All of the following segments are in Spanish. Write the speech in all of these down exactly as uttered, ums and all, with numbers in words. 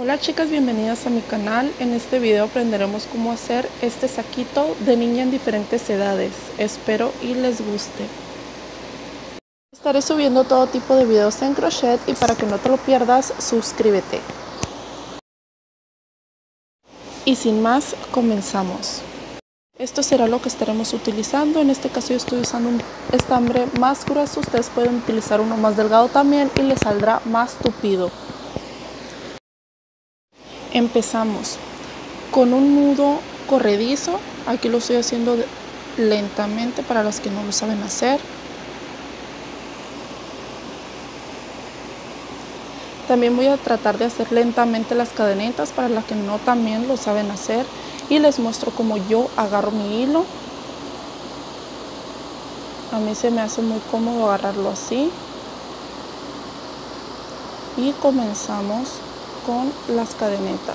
Hola chicas, bienvenidas a mi canal. En este video aprenderemos cómo hacer este saquito de niña en diferentes edades. Espero y les guste. Estaré subiendo todo tipo de videos en crochet y para que no te lo pierdas, suscríbete. Y sin más, comenzamos. Esto será lo que estaremos utilizando. En este caso yo estoy usando un estambre más grueso. Ustedes pueden utilizar uno más delgado también y les saldrá más tupido. Empezamos con un nudo corredizo. Aquí lo estoy haciendo lentamente para las que no lo saben hacer. También voy a tratar de hacer lentamente las cadenitas para las que no también lo saben hacer. Y les muestro cómo yo agarro mi hilo. A mí se me hace muy cómodo agarrarlo así. Y comenzamos con las cadenetas.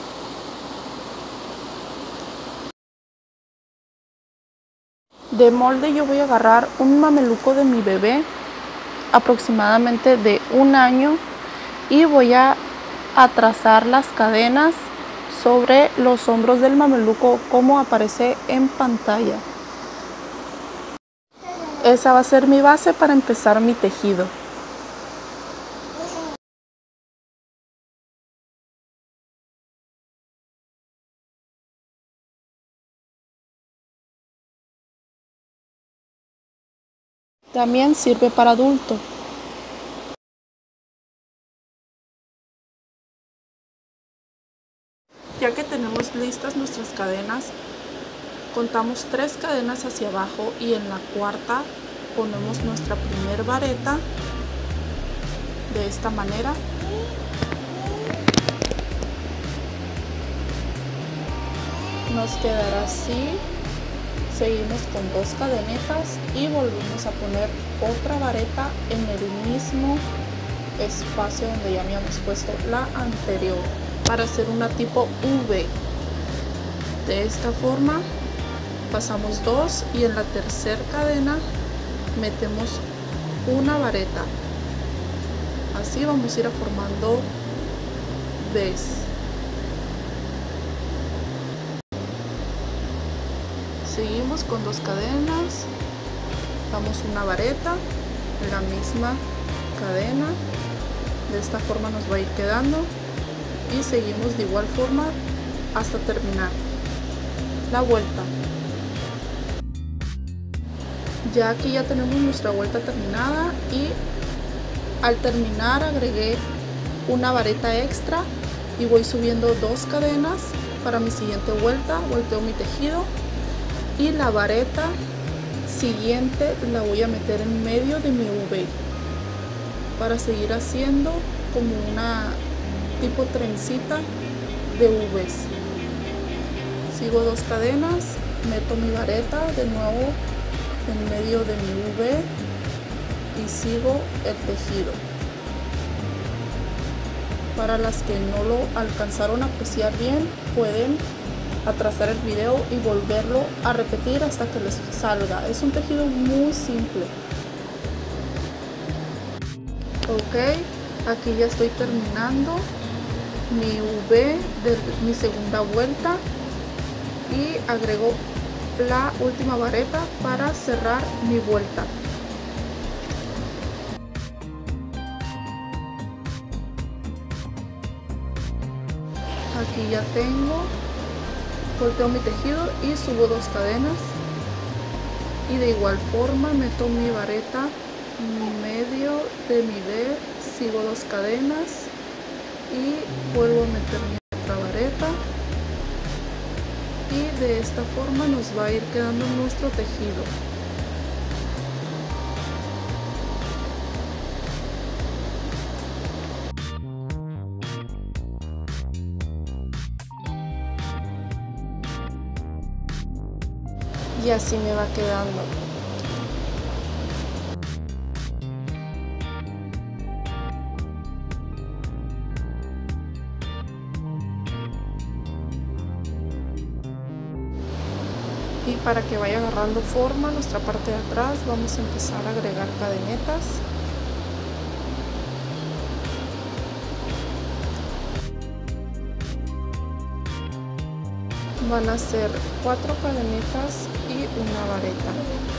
De molde yo voy a agarrar un mameluco de mi bebé, aproximadamente de un año, y voy a, a trazar las cadenas sobre los hombros del mameluco como aparece en pantalla. Esa va a ser mi base para empezar mi tejido. También sirve para adulto. Ya que tenemos listas nuestras cadenas, contamos tres cadenas hacia abajo y en la cuarta ponemos nuestra primer vareta de esta manera. Nos quedará así. Seguimos con dos cadenetas y volvemos a poner otra vareta en el mismo espacio donde ya habíamos puesto la anterior para hacer una tipo V. De esta forma pasamos dos y en la tercera cadena metemos una vareta. Así vamos a ir formando V's. Seguimos con dos cadenas, damos una vareta en la misma cadena. De esta forma nos va a ir quedando y seguimos de igual forma hasta terminar la vuelta. Ya aquí ya tenemos nuestra vuelta terminada y al terminar agregué una vareta extra y voy subiendo dos cadenas para mi siguiente vuelta. Volteo mi tejido y la vareta siguiente la voy a meter en medio de mi V para seguir haciendo como una tipo trencita de V's. Sigo dos cadenas, meto mi vareta de nuevo en medio de mi V y sigo el tejido. Para las que no lo alcanzaron a apreciar bien, pueden atrasar el video y volverlo a repetir hasta que les salga. Es un tejido muy simple. Ok, aquí ya estoy terminando mi V de mi segunda vuelta y agrego la última vareta para cerrar mi vuelta. Aquí ya tengo. Volteo mi tejido y subo dos cadenas y de igual forma meto mi vareta en medio de mi V, sigo dos cadenas y vuelvo a meter mi otra vareta y de esta forma nos va a ir quedando nuestro tejido. Y así me va quedando. Y para que vaya agarrando forma nuestra parte de atrás, vamos a empezar a agregar cadenetas. van a ser cuatro cadenitas y una vareta,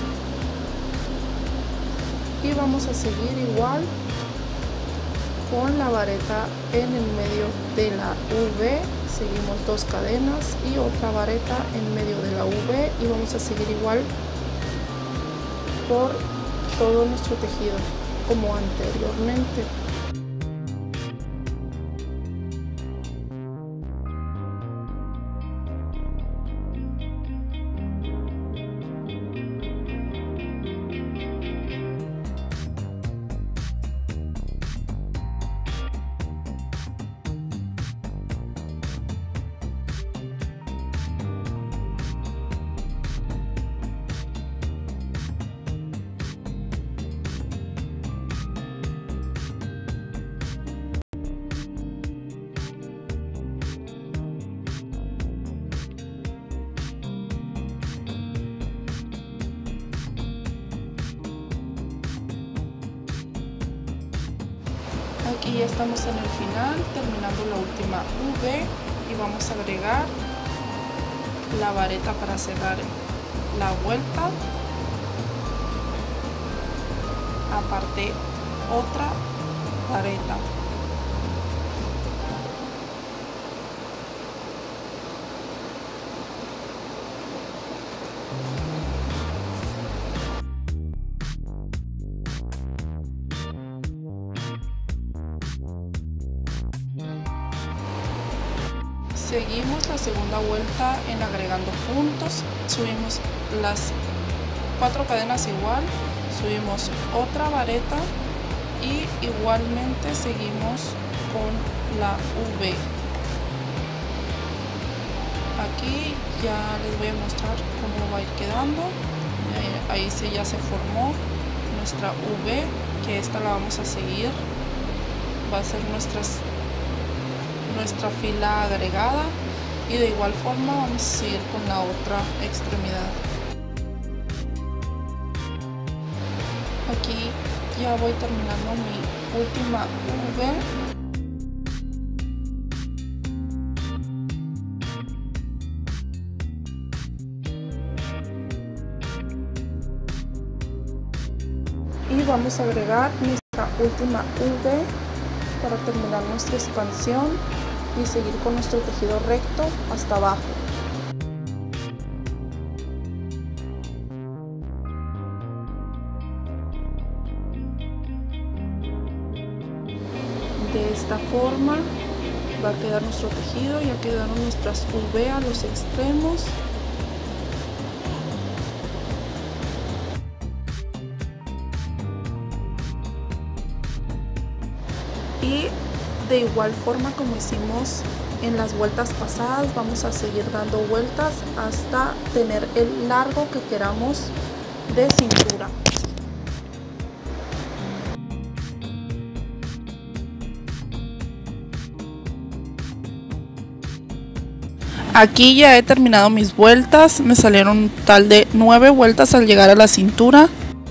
y vamos a seguir igual con la vareta en el medio de la V. Seguimos dos cadenas y otra vareta en medio de la V, y vamos a seguir igual por todo nuestro tejido como anteriormente. Aquí ya estamos en el final, terminando la última V, y vamos a agregar la vareta para cerrar la vuelta, aparte otra vareta. Seguimos la segunda vuelta en agregando puntos, subimos las cuatro cadenas igual, subimos otra vareta y igualmente seguimos con la V. Aquí ya les voy a mostrar cómo va a ir quedando. Ahí se, ya se formó nuestra V, que esta la vamos a seguir, va a ser nuestras nuestra fila agregada, y de igual forma vamos a seguir con la otra extremidad. Aquí ya voy terminando mi última V, y vamos a agregar nuestra última V para terminar nuestra expansión y seguir con nuestro tejido recto hasta abajo. De esta forma va a quedar nuestro tejido. Ya quedaron nuestras V a los extremos. Y de igual forma como hicimos en las vueltas pasadas, vamos a seguir dando vueltas hasta tener el largo que queramos de cintura. Aquí ya he terminado mis vueltas, me salieron un total de nueve vueltas al llegar a la cintura.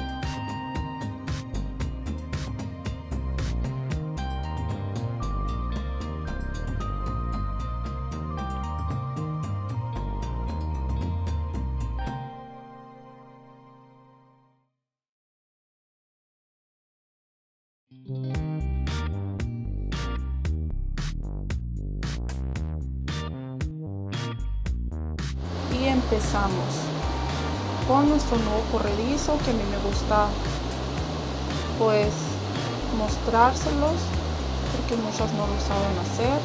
Y empezamos con nuestro nuevo corredizo, que a mí me gusta pues mostrárselos porque muchas no lo saben hacer.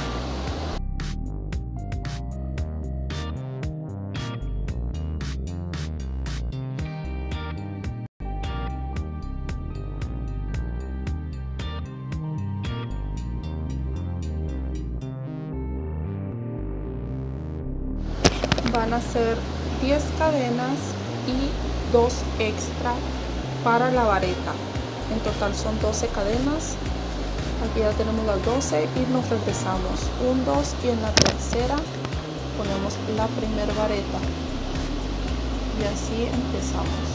Van a ser diez cadenas y dos extra para la vareta. En total son doce cadenas. Aquí ya tenemos las doce y nos regresamos un, dos, y en la tercera ponemos la primera vareta, y así empezamos.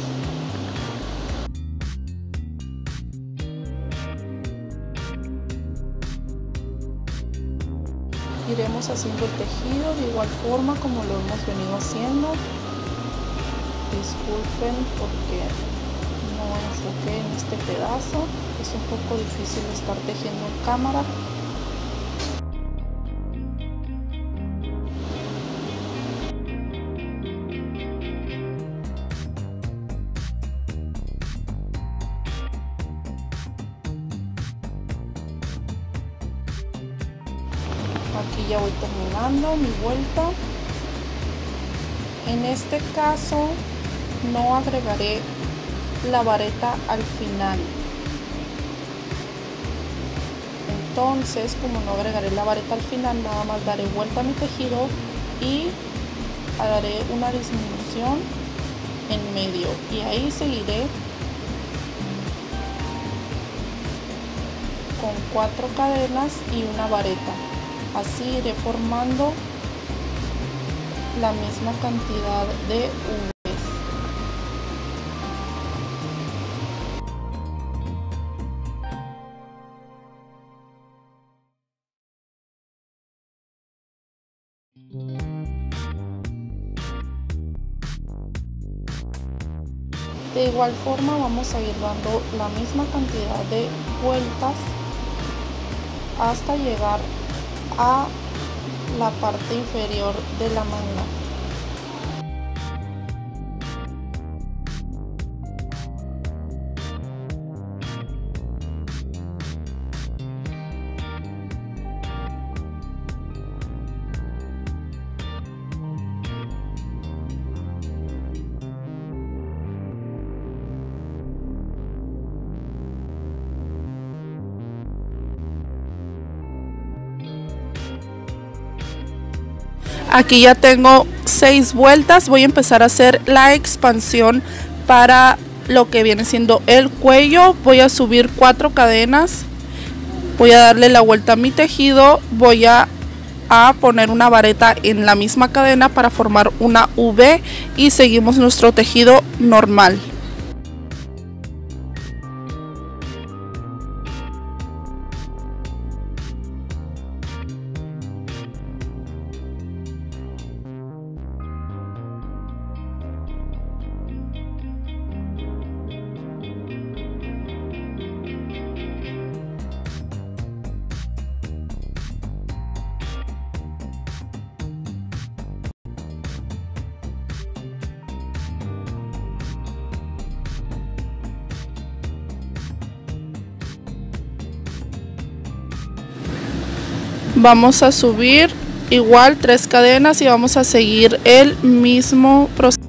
iremos haciendo el tejido de igual forma como lo hemos venido haciendo. Disculpen porque no enfoqué en este pedazo, es un poco difícil estar tejiendo en cámara. Aquí ya voy terminando mi vuelta. En este caso no agregaré la vareta al final, entonces como no agregaré la vareta al final, nada más daré vuelta a mi tejido y haré una disminución en medio y ahí seguiré con cuatro cadenas y una vareta. Así iré formando la misma cantidad de V's. De igual forma vamos a ir dando la misma cantidad de vueltas hasta llegar a la parte inferior de la manga. Aquí ya tengo seis vueltas. Voy a empezar a hacer la expansión para lo que viene siendo el cuello. Voy a subir cuatro cadenas, voy a darle la vuelta a mi tejido, voy a, a poner una vareta en la misma cadena para formar una V y seguimos nuestro tejido normal. Vamos a subir igual tres cadenas y vamos a seguir el mismo proceso.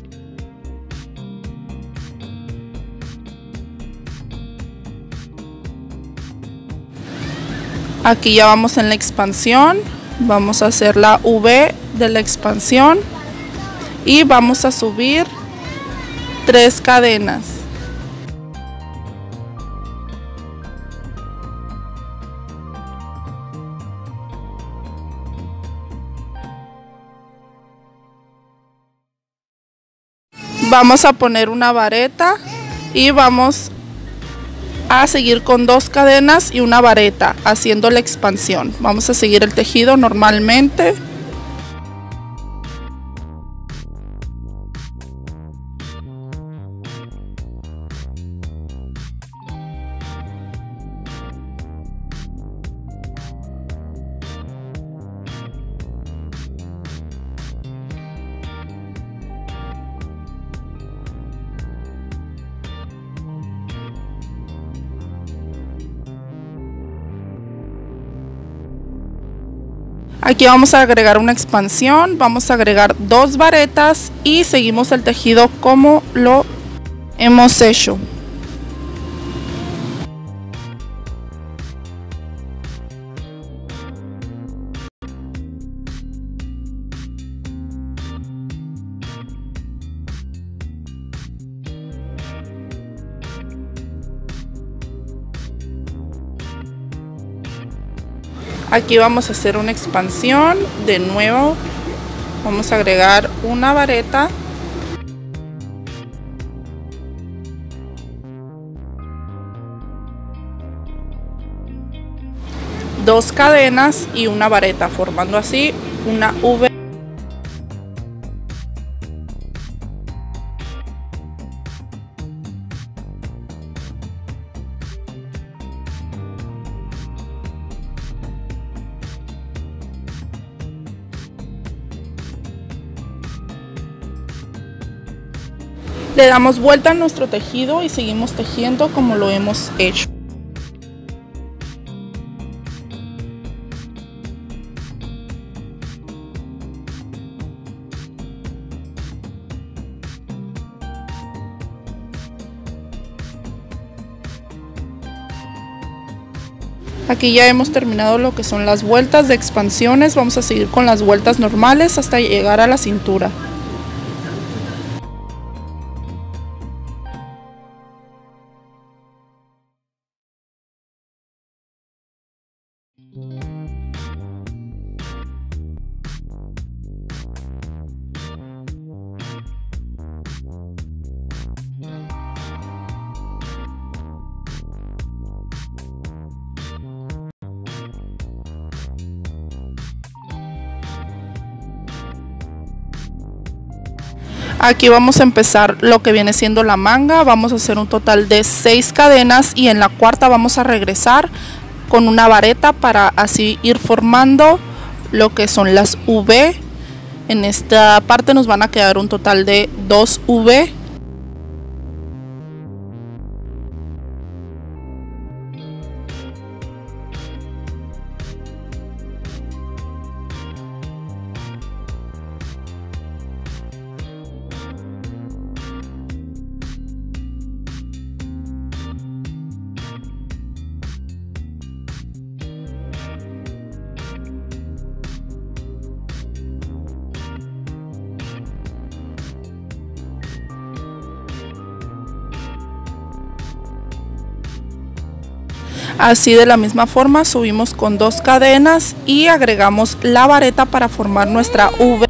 Aquí ya vamos en la expansión, vamos a hacer la V de la expansión y vamos a subir tres cadenas. Vamos a poner una vareta y vamos a seguir con dos cadenas y una vareta haciendo la expansión. Vamos a seguir el tejido normalmente. Aquí vamos a agregar una expansión, vamos a agregar dos varetas y seguimos el tejido como lo hemos hecho. Aquí vamos a hacer una expansión de nuevo, vamos a agregar una vareta dos cadenas y una vareta, formando así una V. Le damos vuelta a nuestro tejido y seguimos tejiendo como lo hemos hecho. Aquí ya hemos terminado lo que son las vueltas de expansiones. Vamos a seguir con las vueltas normales hasta llegar a la cintura. Aquí vamos a empezar lo que viene siendo la manga. Vamos a hacer un total de seis cadenas y en la cuarta vamos a regresar con una vareta para así ir formando lo que son las V. En esta parte nos van a quedar un total de dos V. Así de la misma forma subimos con dos cadenas y agregamos la vareta para formar nuestra V.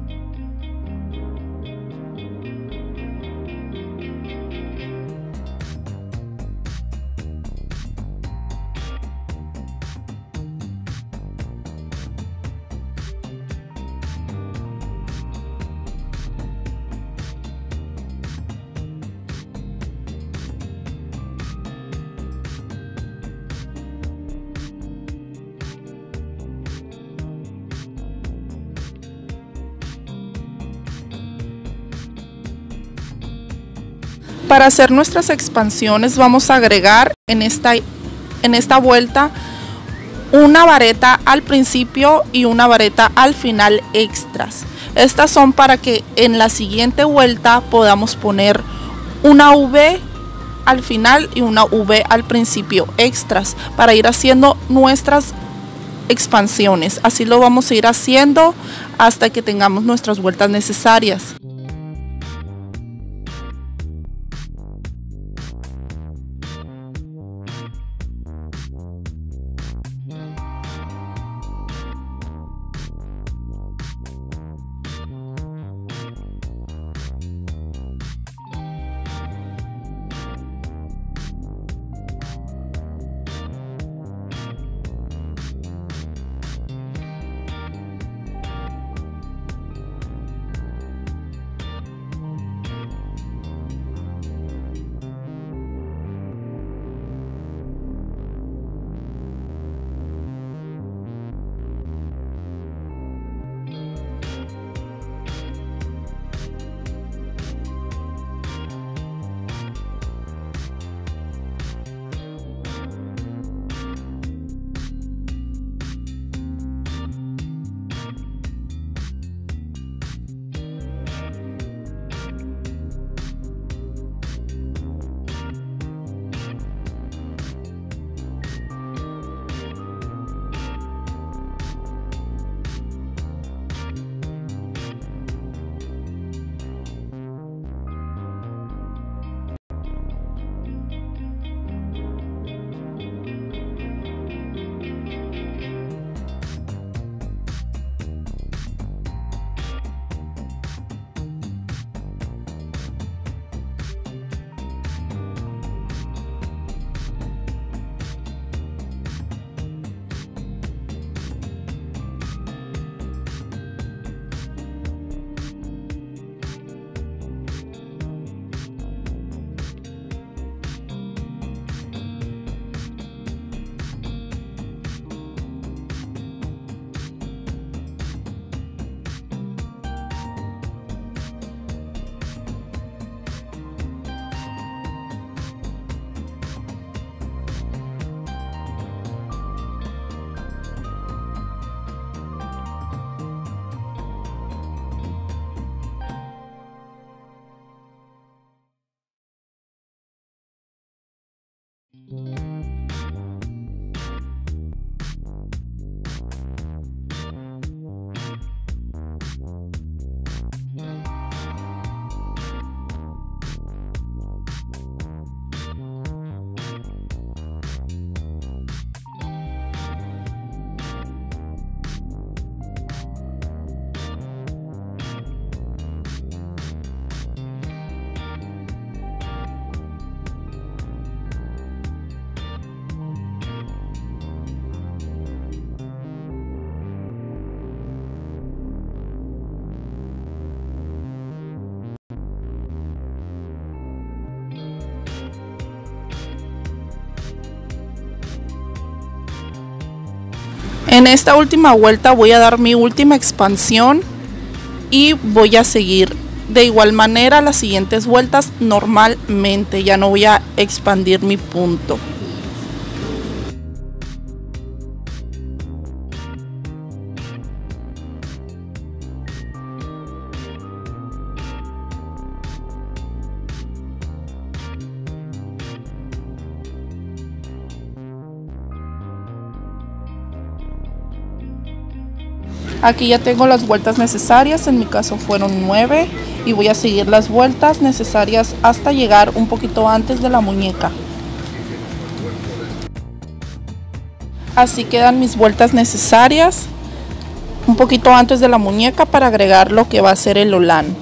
Para hacer nuestras expansiones vamos a agregar en esta, en esta vuelta una vareta al principio y una vareta al final extras. Estas son para que en la siguiente vuelta podamos poner una V al final y una V al principio extras para ir haciendo nuestras expansiones. Así lo vamos a ir haciendo hasta que tengamos nuestras vueltas necesarias. En esta última vuelta voy a dar mi última expansión y voy a seguir de igual manera las siguientes vueltas normalmente, ya no voy a expandir mi punto. Aquí ya tengo las vueltas necesarias, en mi caso fueron nueve, y voy a seguir las vueltas necesarias hasta llegar un poquito antes de la muñeca. Así quedan mis vueltas necesarias, un poquito antes de la muñeca para agregar lo que va a ser el holán.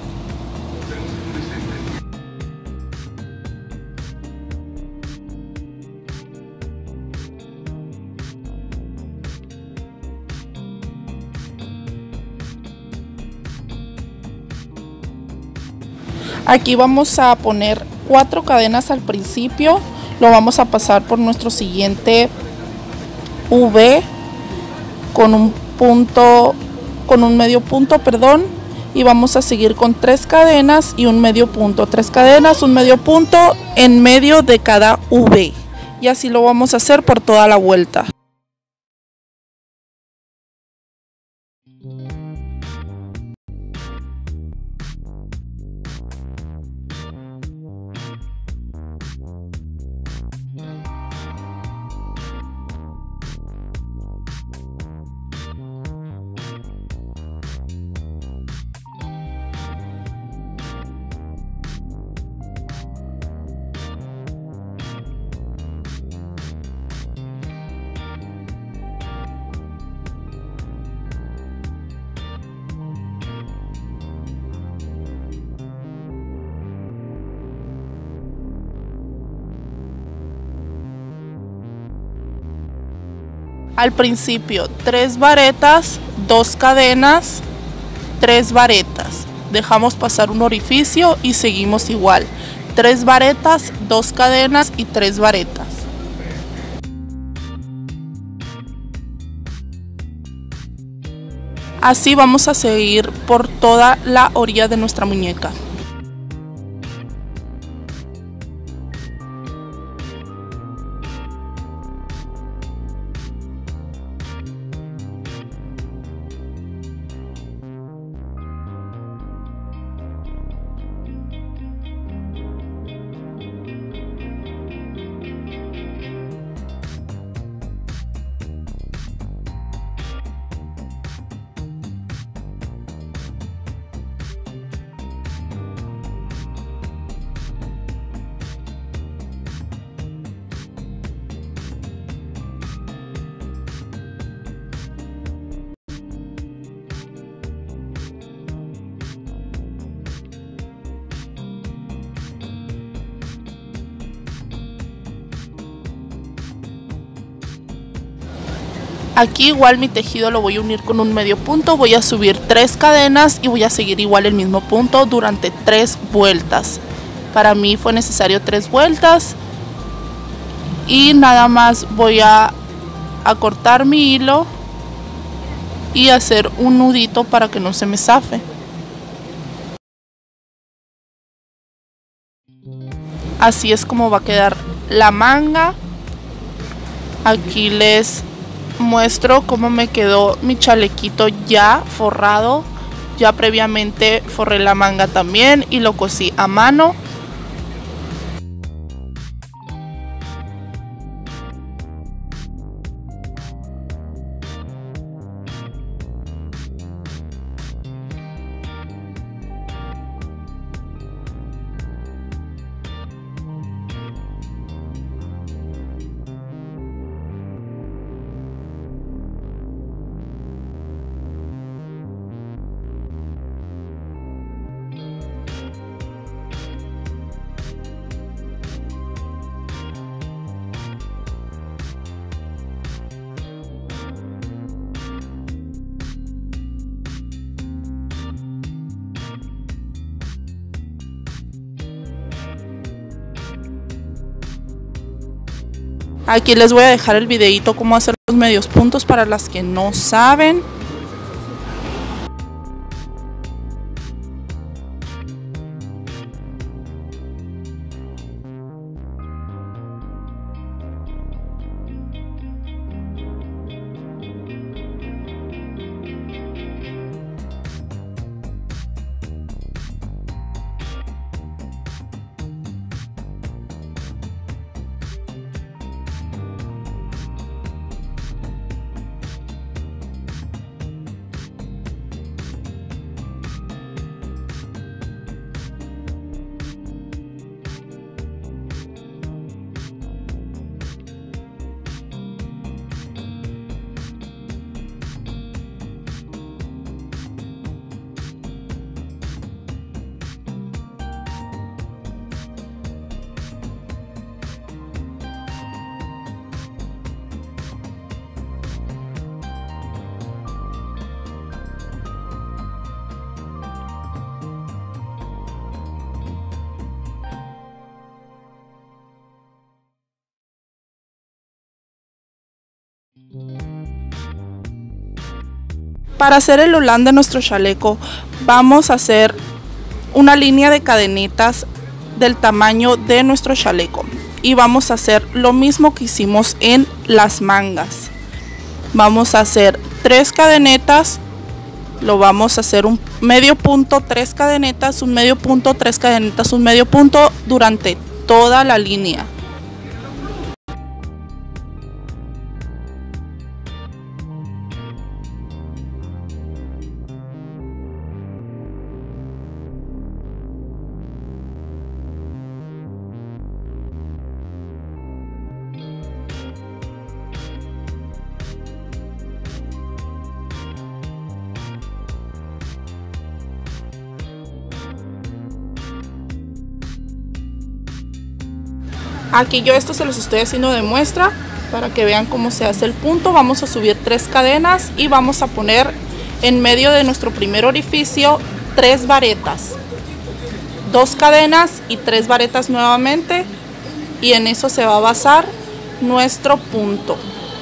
Aquí vamos a poner cuatro cadenas al principio, lo vamos a pasar por nuestro siguiente V con un punto, con un medio punto, perdón, y vamos a seguir con tres cadenas y un medio punto, tres cadenas, un medio punto en medio de cada V, y así lo vamos a hacer por toda la vuelta. Al principio tres varetas, dos cadenas, tres varetas, dejamos pasar un orificio y seguimos igual, tres varetas, dos cadenas y tres varetas. Así vamos a seguir por toda la orilla de nuestra muñeca. Aquí igual mi tejido lo voy a unir con un medio punto, voy a subir tres cadenas y voy a seguir igual el mismo punto durante tres vueltas. Para mí fue necesario tres vueltas y nada más voy a, a cortar mi hilo y hacer un nudito para que no se me zafe. Así es como va a quedar la manga. Aquí les muestro cómo me quedó mi chalequito ya forrado. Ya previamente forré la manga también y lo cosí a mano. Aquí les voy a dejar el videito cómo hacer los medios puntos para las que no saben. Para hacer el holán de nuestro chaleco vamos a hacer una línea de cadenitas del tamaño de nuestro chaleco y vamos a hacer lo mismo que hicimos en las mangas. Vamos a hacer tres cadenetas, lo vamos a hacer un medio punto, tres cadenetas, un medio punto, tres cadenetas, un medio punto durante toda la línea. Aquí yo esto se los estoy haciendo de muestra para que vean cómo se hace el punto. Vamos a subir tres cadenas y vamos a poner en medio de nuestro primer orificio tres varetas, dos cadenas y tres varetas nuevamente, y en eso se va a basar nuestro punto.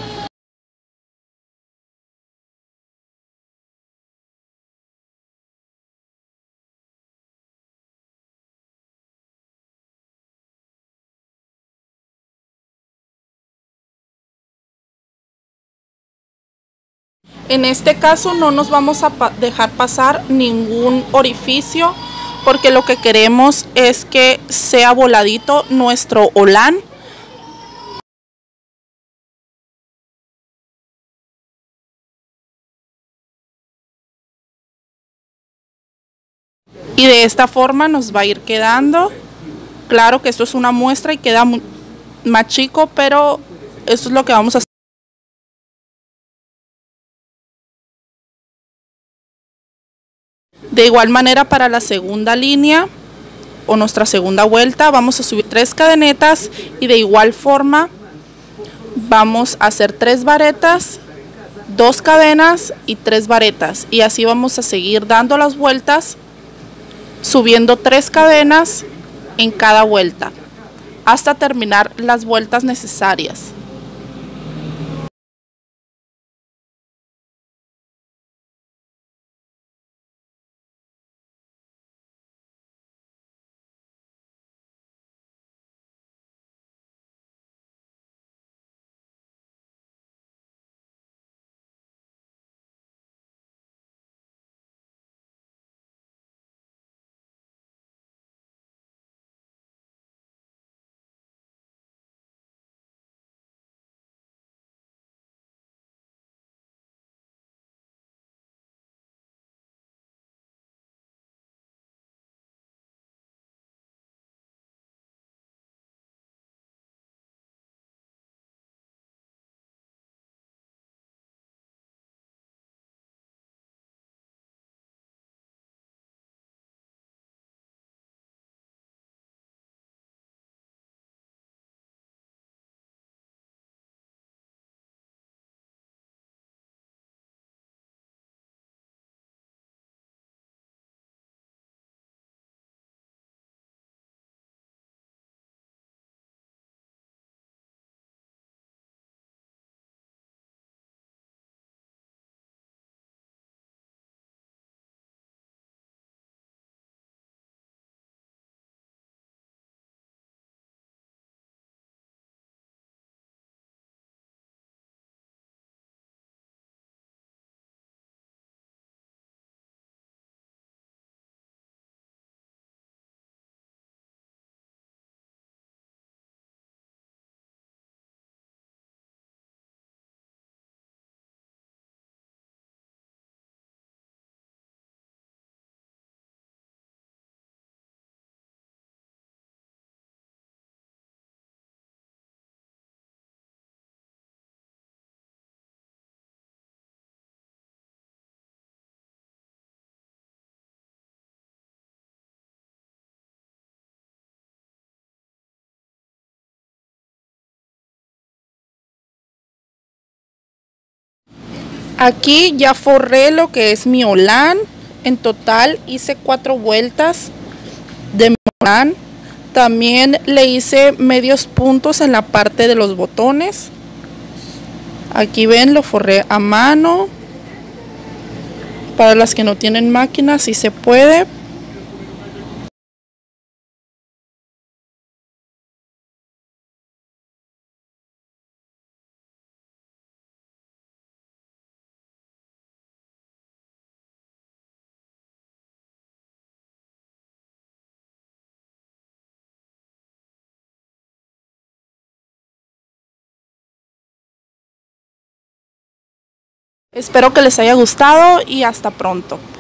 En este caso no nos vamos a dejar pasar ningún orificio porque lo que queremos es que sea voladito nuestro holán. Y de esta forma nos va a ir quedando. Claro que esto es una muestra y queda más chico, pero esto es lo que vamos a hacer. De igual manera para la segunda línea o nuestra segunda vuelta vamos a subir tres cadenetas y de igual forma vamos a hacer tres varetas, dos cadenas y tres varetas, y así vamos a seguir dando las vueltas subiendo tres cadenas en cada vuelta hasta terminar las vueltas necesarias. Aquí ya forré lo que es mi holán. En total hice cuatro vueltas de mi holán. También le hice medios puntos en la parte de los botones. Aquí ven, lo forré a mano. Para las que no tienen máquina, sí se puede. Espero que les haya gustado y hasta pronto.